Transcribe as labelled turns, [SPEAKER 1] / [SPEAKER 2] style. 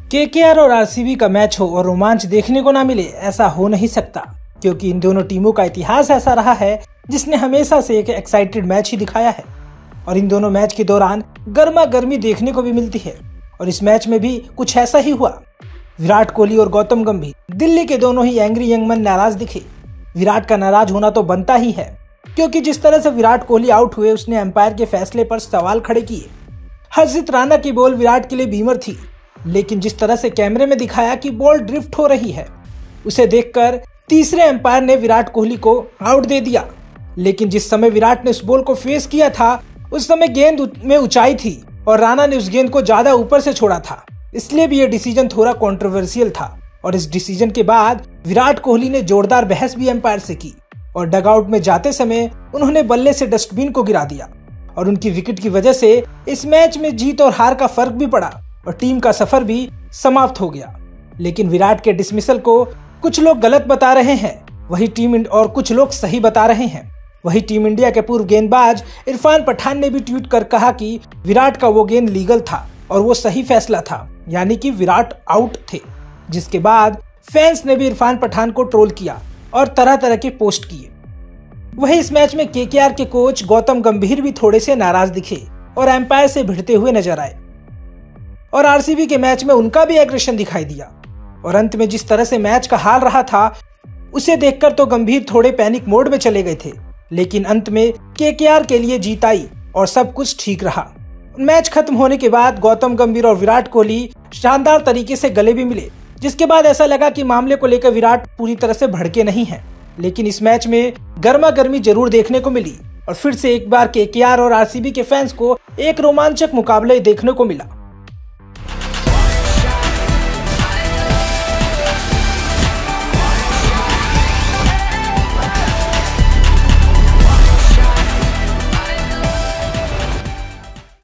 [SPEAKER 1] KKR और RCB का match हो और रोमांच देखने को ना मिले, ऐसा हो नहीं सकता, क्योंकि इन दोनों टीमों का इतिहास ऐसा रहा है जिसने हमेशा से एक एक्साइटेड मैच ही दिखाया है। और इन दोनों मैच के दौरान गर्मा गर्मी देखने को भी मिलती है। और इस मैच में भी कुछ ऐसा ही हुआ। विराट कोहली और गौतम गंभीर, दिल्ली के दोनों ही एंग्री यंग मैन नाराज दिखे। विराट का नाराज होना तो बनता ही है, क्योंकि जिस तरह से विराट कोहली आउट हुए उसने एम्पायर के फैसले पर सवाल खड़े किए। हर्षित राणा की बॉल विराट के लिए बीमर थी, लेकिन जिस तरह से कैमरे में दिखाया कि बॉल ड्रिफ्ट हो रही है, उसे देखकर तीसरे एम्पायर ने विराट कोहली को आउट दे दिया। लेकिन जिस समय विराट ने उस बॉल को फेस किया था, उस समय गेंद में ऊंचाई थी और राणा ने उस गेंद को ज्यादा ऊपर से छोड़ा था, इसलिए भी यह डिसीजन थोड़ा कंट्रोवर्शियल था। और इस डिसीजन के बाद विराट कोहली ने जोरदार बहस भी एम्पायर से की और डगआउट में जाते समय उन्होंने बल्ले से डस्टबिन को गिरा दिया। और उनकी विकेट की वजह से इस मैच में जीत और हार का फर्क भी पड़ा और टीम का सफर भी समाप्त हो गया। लेकिन विराट के डिसमिसल को कुछ लोग गलत बता रहे हैं, और कुछ लोग सही बता रहे हैं। वही टीम इंडिया के पूर्व गेंदबाज इरफान पठान ने भी ट्वीट कर कहा कि विराट का वो गेंद लीगल था और वो सही फैसला था, यानी कि विराट आउट थे। जिसके बाद फैंस ने भी इरफान पठान को ट्रोल किया और तरह तरह के पोस्ट किए। वही इस मैच में केकेआर के कोच गौतम गंभीर भी थोड़े से नाराज दिखे और एम्पायर से भिड़ते हुए नजर आए। और आरसीबी के मैच में उनका भी एग्रेशन दिखाई दिया। और अंत में जिस तरह से मैच का हाल रहा था, उसे देखकर तो गंभीर थोड़े पैनिक मोड में चले गए थे। लेकिन अंत में केकेआर के लिए जीत आई और सब कुछ ठीक रहा। मैच खत्म होने के बाद गौतम गंभीर और विराट कोहली शानदार तरीके से गले भी मिले, जिसके बाद ऐसा लगा कि मामले को लेकर विराट पूरी तरह से भड़के नहीं हैं। लेकिन इस मैच में गर्मा गर्मी जरूर देखने को मिली और फिर से एक बार केकेआर और आरसीबी के फैंस को एक रोमांचक मुकाबला देखने को मिला।